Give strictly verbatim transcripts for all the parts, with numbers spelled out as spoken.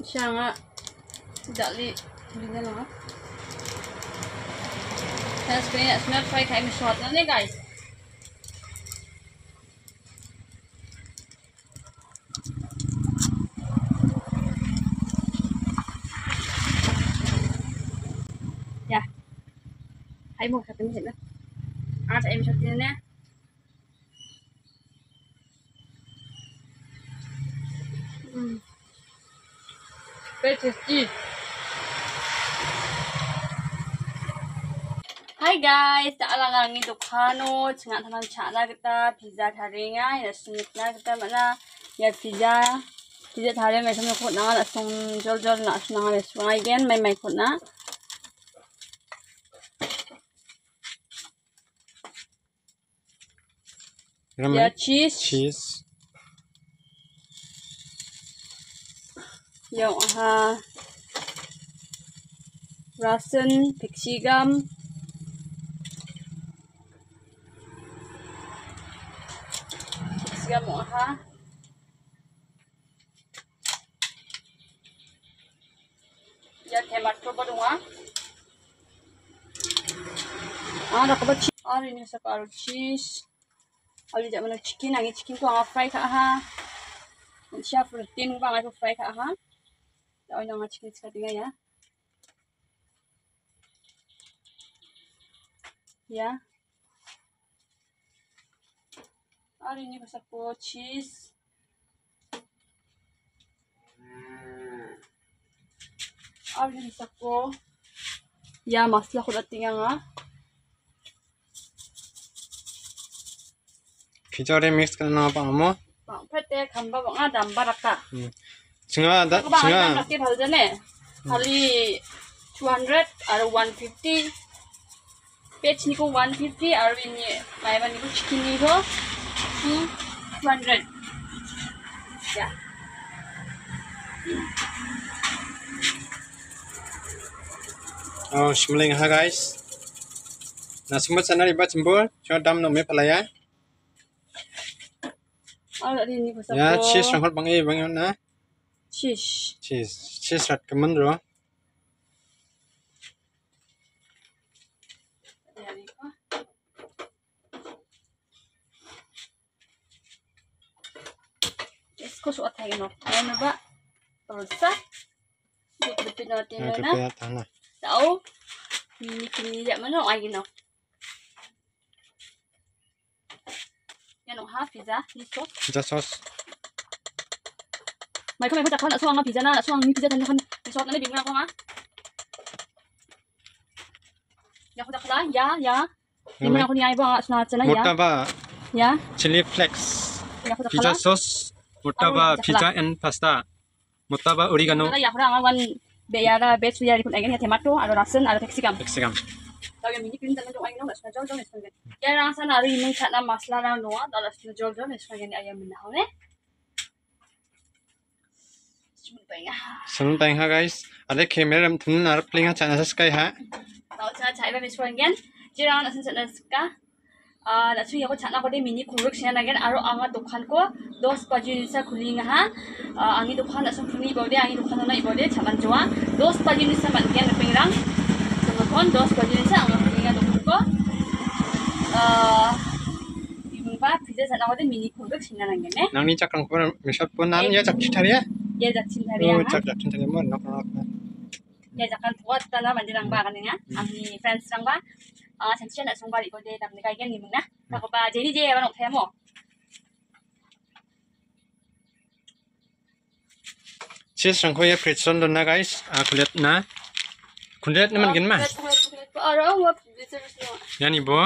siya nga dali hindi na lang. Tapos kaya smell fry kayo short na niya guys. Yeah. Hãy một cái gì nữa. À cho em cho tiền nè. Mm. Very tasty. Hi guys, naalala ng Ilocano, nga naman chana kita pizza taringa, inasunod na kita mana ya pizza, pizza taringa may samay ko na asong jol jol na asong nga asong again may may ko na. Ya cheese, cheese, yung aha rasen, pixigam. Siya mo ha. Ya tomato ba dunga? Ah, nakaba cheese. Ah, rin sa karo cheese. Ali jaman na chicken, ang chicken ko ang fry ka ha. Siya protein ba nga fry ka ha. Daw yung nga chicken sa tingay ya. Ya. Hari ini masak po cheese. Hari ini masak po. Ya masla ko dating nga. 피자에 믹스 කරනවා පාමෝ. පටේ කම්බ වංගා දම්බරක. හ්ම්. singa da singa. Nanti baljane. Kali two hundred or one fifty. Page ni ko one fifty or ini maiwan ni ko chicken ni ko two hundred. Ya. Oh, shimling ha guys. Na semua sana riba jembul, cuma dam no me palaya. Oh, ini ko sa Ya, po. cheese rangkol bangi bangi na. Cheese. Cheese, cheese rat kemen ro. Ko suot tayo no. Ano ba? Pulsa. Betul natin Ah, na. kaya tana. Tahu. Ini kini jak mana ay no. Yan oh ha pizza ni sauce. Pizza sauce. Mai ko mai ko tak nak suang pizza na, nak suang ni pizza tan kan sauce na ni bingung ako nga. Ya ko tak la, ya ya. Ni mana ko ni ay ba nga na ya. Murtaba. Ya. Chili flakes. Ya ko tak Pizza la. sauce. Murtaba pizza and pasta. Murtaba oregano. Ya ko nga wan beyara bet suya ri kun ay tomato, aro rasen, aro capsicum. Capsicum. Lagi mini krim tanah jauh ayam nak jauh jauh ni sekarang. Ya rasa nari ini cakap masala orang doa, dalam jauh jauh ni sekarang ayam mana hone? Cuma tanya. Selamat tanya guys. Ada kamera tuh nar plinga channel subscribe ha. Tahu saya cakap ni sekarang. Jadi orang nak sekarang. Ah, nak cuci aku cakap aku mini kuruk sini lagi. Aro angkat dukan ko, dos baju ni saya kuling ha. Angin dukan nak sempurni bode, angin dukan nak ibode, caman jua. Dos baju ni saya mandian pengrang. Kon dos baju ni sa ang pinga do ko ah ibang ba pizza sa ako din mini kuruk sina lang gane Nang ni cakang pun misal pun nan ya cak citaria. ya jak cintari Oh, ha cak cak citaria mo nak nak. ya jakan tuat tala mandirang ba kanina ang ni friends lang ba ah sanction na sung bali ko de tam ni kay gan ni muna ako ba jadi je ano kaya mo Cheese rangkol ya pretzel don na guys. Ah kulit na. Kulit naman gin ma. Aro what this is Yan ibo.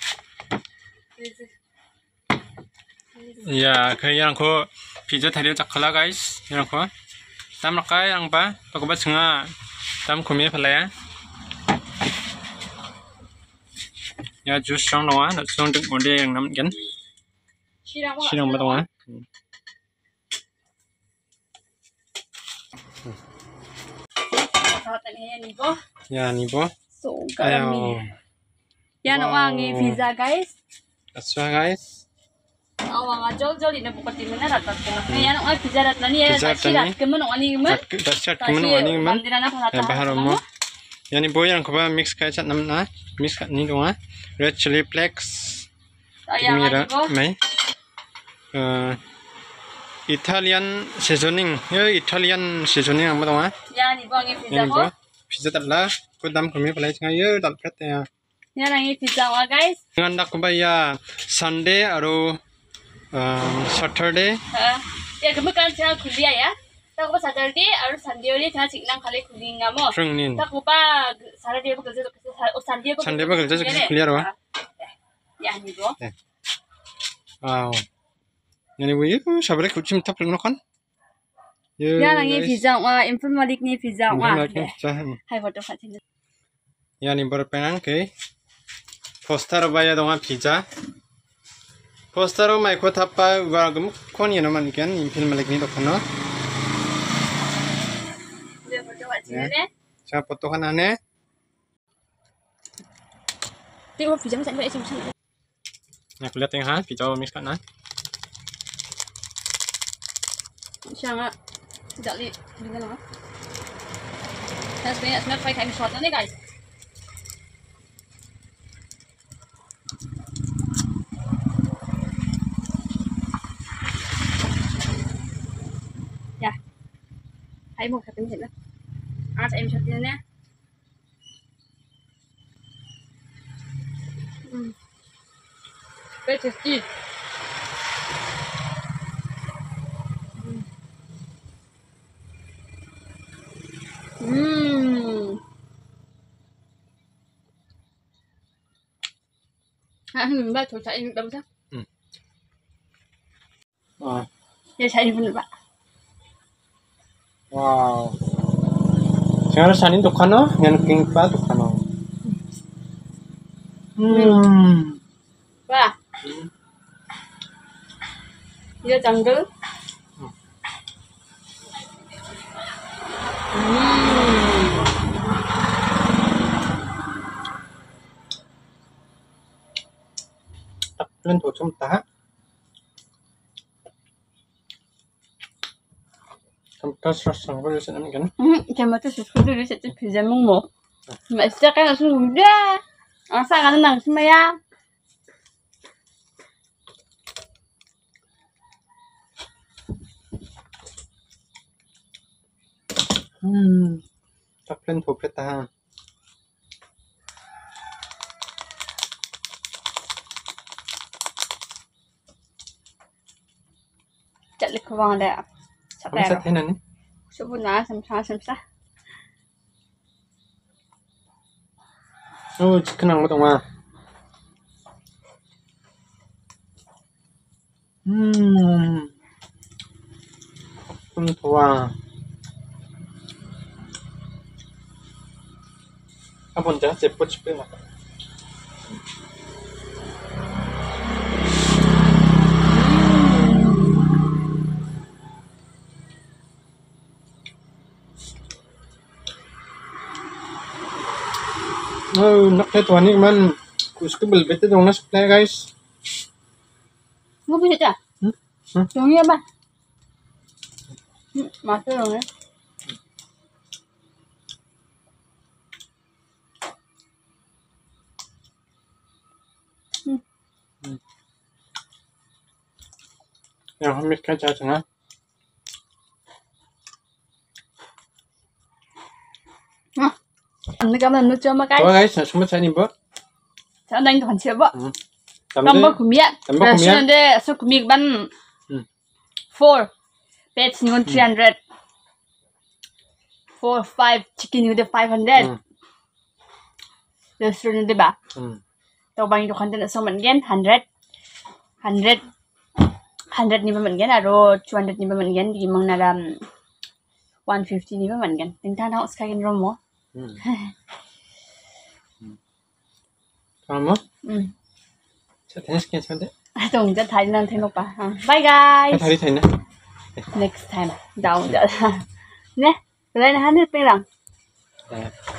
Ya, kaya ko pizza tadi cakala guys. Yan ko. Tam rakay ang ba? Pagba nga tam kumi pala ya. Ya juice strong no ah, strong tuk mode yang nam gan. Sirang ba to ah? Ya ni bo. So, karami. Yan ang ang pizza guys. That's right guys. awang jol jol ini bukan di mana ratat kena. Nih anak ay pizza ratat nih ya. Sirat kemen ani kemen. Sirat kemen ani kemen. Ya bahar mo. Yani boy yang coba mix kayak cat nam na. Mix kat ni dong ah. Red chili flakes. Mira, mai. Italian seasoning. Ya Italian seasoning apa dong ah? Ya ni bang ini pizza ko. Pizza tak lah. Kau dam kami pelai cengai ya tak kata ya. Ya nangi pizza wa guys. Dengan nak kau ya Sunday atau Saturday. Ya kamu kan saya kuliah ya. Tak apa Saturday atau Sunday ni saya ciknang kali kuliah ngamo. Trengnin. Tak apa Saturday apa kerja oh Sunday apa. Sunday apa kerja kuliah apa? Ya ni bo. Wow. Yani bu ya sabar kucing tak perlu kan? Ya nangi pizza wa infant malik ni pizza wa. Hai foto fatin. Yani berpenang ke. Poster bayar dong pizza. Poster mai ko thappa wa gum kon yeno man kan infant malik ni dokano. Dia foto fatin ne. Sa foto kan ane. Dia pizza macam ni macam ni. Nak lihat yang ha pizza mix kan na. Siapa tidak li dengan apa? Saya sebenarnya sebenarnya pakai kain short ni guys. Ya, hai mau kata macam mana? Ah, saya short ni ni. Hmm, very tasty. Hmm. Ah, hmm, ba thử chạy đâu chứ? Ừ. À. Giờ chạy đi ba. Wow. Sekarang sanin tukano, yang king pa tukano. Hmm. Ba. Giờ jungle. Lên thuộc trong tá trong ta sốt sang với sự ăn cái Chăm mà tôi sốt sốt tôi sẽ chụp pizza mông mồ mà chắc cái nó sốt ra à sao cái nó nặng thế mày à hmm tập lên thuộc cái ta chặt lịch vàng đẹp sắp đẹp thế này số bốn lá xem sao xem sao 오 치킨 한 거 동안 음 좀 좋아 한번 자 제뽀 치킨 먹어 Oh, nakita tuan ni man gusto belbete dong na supply guys. Nggak bisa cah? Hmm? Hmm? Dongnya apa? Hmm, masuk dongnya. Hmm. Hmm. Yang hamis kan cah cengah. Hah? Anh cảm ơn nước cho mà cái. Ủa guys, sao mà sai ni bớt? Sao anh còn chưa bớt? Tầm bớt của miệng. Tầm bớt của miệng. Đây, số của miệng ban. Four. Pets ni three hundred. Four, five chicken ni five hundred. Restaurant ni ba? Tao bang itu kan tak sama dengan hundred, hundred, hundred ni bermain kan, atau two hundred ni bermain kan, di mana dalam one fifty ni bermain kan. Tinggal nak sekarang romo. Hmm. Kamu? Hmm. Saya tanya sekian sebentar. Tunggu je tadi nanti lupa. Bye guys. Tadi tanya. Next time. Down je. Ne, lain hari pelang.